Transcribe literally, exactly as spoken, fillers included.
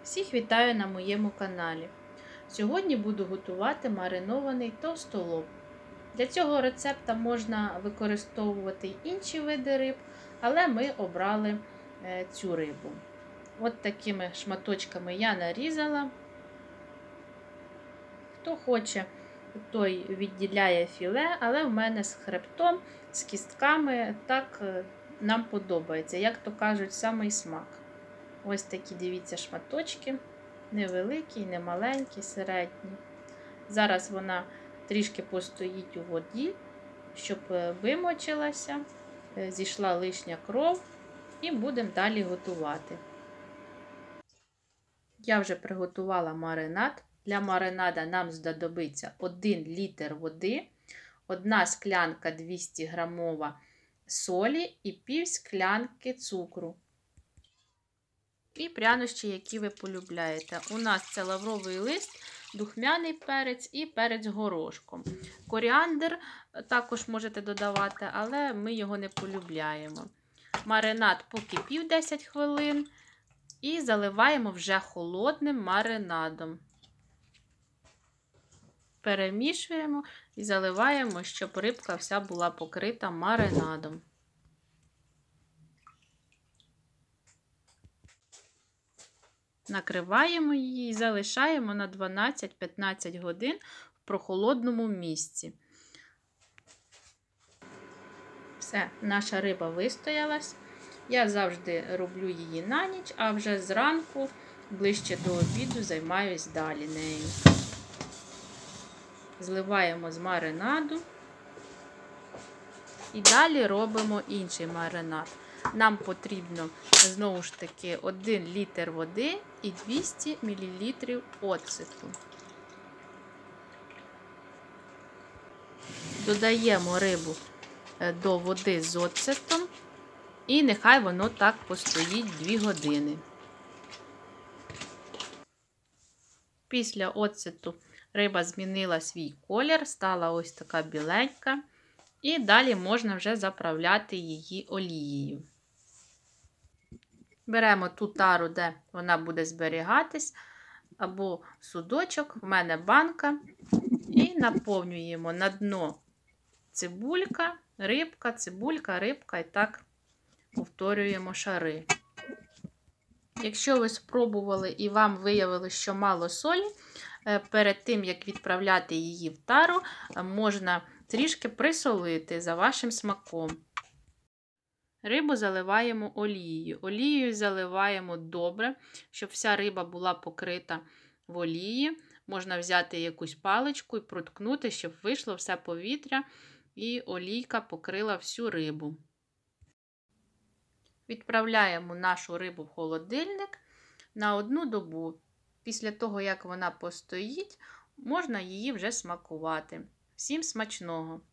Всіх вітаю на моєму каналі. Сьогодні буду готувати маринований товстолоб. Для цього рецепта можна використовувати й інші види риб, але ми обрали цю рибу. От такими шматочками я нарізала. Хто хоче, той відділяє філе, але в мене з хребтом, з кістками, так нам подобається, як то кажуть, самий смак. Ось такі, дивіться, шматочки, невеликі, не маленькі, середні. Зараз вона трішки постоїть у воді, щоб вимочилася, зійшла лишня кров, і будемо далі готувати. Я вже приготувала маринад. Для маринада нам знадобиться один літр води, одна склянка двісті грамова солі і пів склянки цукру. І прянощі, які ви полюбляєте. У нас це лавровий лист, духмяний перець і перець горошком. Коріандр також можете додавати, але ми його не полюбляємо. Маринад покипів десять хвилин і заливаємо вже холодним маринадом. Перемішуємо і заливаємо, щоб рибка вся була покрита маринадом. Накриваємо її і залишаємо на дванадцять-п'ятнадцять годин в прохолодному місці. Все, наша риба вистоялась. Я завжди роблю її на ніч, а вже зранку, ближче до обіду, займаюсь далі нею. Зливаємо з маринаду і далі робимо інший маринад. Нам потрібно, знову ж таки, один літр води і двісті мілілітрів оцету. Додаємо рибу до води з оцетом і нехай воно так постоїть дві години. Після оцету риба змінила свій колір, стала ось така біленька. І далі можна вже заправляти її олією. Беремо ту тару, де вона буде зберігатись, або судочок, в мене банка, і наповнюємо на дно цибулька, рибка, цибулька, рибка, і так повторюємо шари. Якщо ви спробували і вам виявилось, що мало солі, перед тим, як відправляти її в тару, можна трішки присолити за вашим смаком. Рибу заливаємо олією. Олією заливаємо добре, щоб вся риба була покрита в олії. Можна взяти якусь паличку і проткнути, щоб вийшло все повітря і олійка покрила всю рибу. Відправляємо нашу рибу в холодильник на одну добу. Після того, як вона постоїть, можна її вже смакувати. Всім смачного!